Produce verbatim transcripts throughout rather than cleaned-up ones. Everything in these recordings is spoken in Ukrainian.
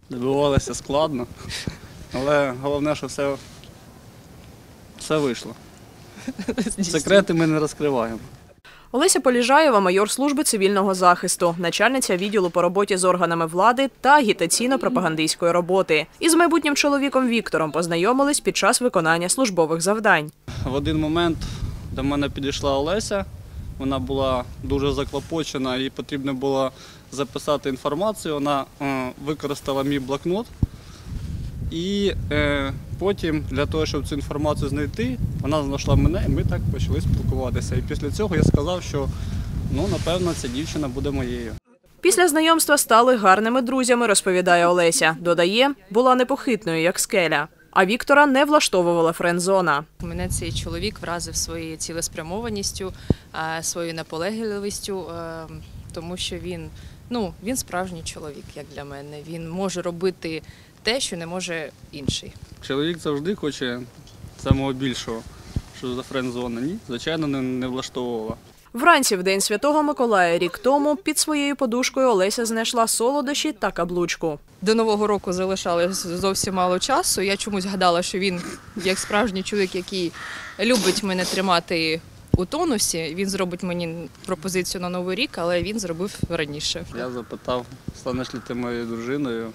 Добивалися складно, але головне, що все, все вийшло. Секрети ми не розкриваємо. Олеся Поліжаєва – майор служби цивільного захисту, начальниця відділу по роботі з органами влади та агітаційно-пропагандистської роботи. Із майбутнім чоловіком Віктором познайомились під час виконання службових завдань. В один момент до мене підійшла Олеся, вона була дуже заклопочена, їй потрібно було записати інформацію, вона е, використала мій блокнот. І е, потім, для того, щоб цю інформацію знайти, вона знайшла мене, і ми так почали спілкуватися. І після цього я сказав, що, ну, напевно, ця дівчина буде моєю. Після знайомства стали гарними друзями, розповідає Олеся. Додає, була непохитною, як скеля. А Віктора не влаштовувала френд-зона. Мене цей чоловік вразив своєю цілеспрямованістю, своєю наполегливістю, тому що він, ну, він справжній чоловік, як для мене. Він може робити те, що не може інший. Чоловік завжди хоче самого більшого, що за френд-зона. Ні, звичайно, не, не влаштовувала. Вранці в День Святого Миколая рік тому під своєю подушкою Олеся знайшла солодощі та каблучку. До Нового року залишалось зовсім мало часу. Я чомусь гадала, що він, як справжній чоловік, який любить мене тримати у тонусі, він зробить мені пропозицію на Новий рік, але він зробив раніше. Я запитав, станеш ли ти моєю дружиною.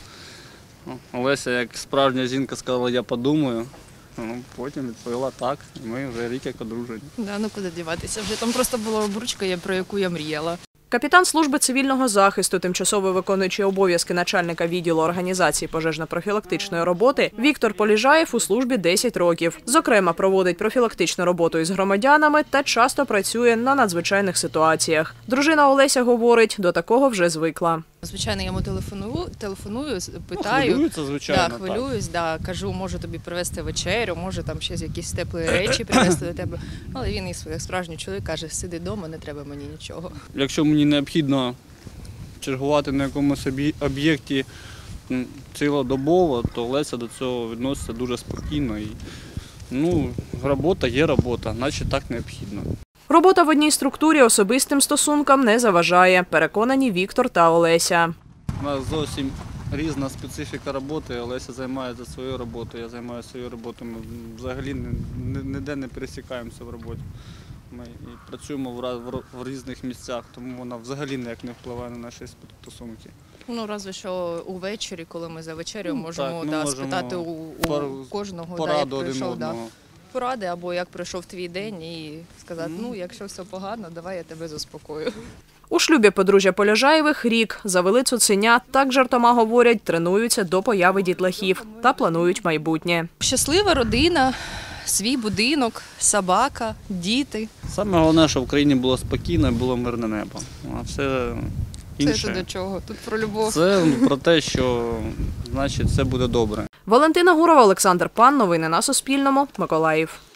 Олеся, як справжня жінка, сказала, я подумаю. Ну, потім відповіла так, і ми вже рік як одружені. Да, ну куди діватися, вже там просто була обручка, про яку я мріяла. Капітан служби цивільного захисту, тимчасово виконуючий обов'язки начальника відділу організації пожежно-профілактичної роботи, Віктор Поліжаєв у службі десять років. Зокрема, проводить профілактичну роботу із громадянами та часто працює на надзвичайних ситуаціях. Дружина Олеся говорить, до такого вже звикла. Звичайно, я йому телефоную, телефоную, питаю. Ну, хвилюється, звичайно. Да, хвилююсь, да, кажу, можу тобі привезти вечерю, може там ще якісь теплі речі привезти до тебе. Але він, як справжній чоловік, каже, сиди вдома, не треба мені нічого. Якщо мені необхідно чергувати на якомусь об'єкті цілодобово, то Олеся до цього відноситься дуже спокійно. І, ну, робота є робота, наче так необхідно. Робота в одній структурі особистим стосункам не заважає, переконані Віктор та Олеся. У нас зовсім різна специфіка роботи. Олеся займається своєю роботою, я займаюся своєю роботою. Ми взагалі ніде не пересікаємося в роботі. Ми і працюємо в різних місцях, тому вона взагалі ніяк не впливає на наші стосунки. Ну, разве що увечері, коли ми за вечерю можемо, так, да, можемо спитати у, у кожного, пораду да, як прийшов, один одного. Да, поради, або як пройшов твій день, і сказати, ну, якщо все погано, давай я тебе заспокою. У шлюбі подружжя Поліжаєвих рік. Завели цуценя, так жартома говорять, тренуються до появи дітлахів та планують майбутнє. Щаслива родина, свій будинок, собака, діти. Саме головне, щоб в країні було спокійно і було мирне небо. А все інше. Це до чого? Тут про любов. Це про те, що, значить, все буде добре. Валентина Гурова, Олександр Пан. Новини на Суспільному. Миколаїв.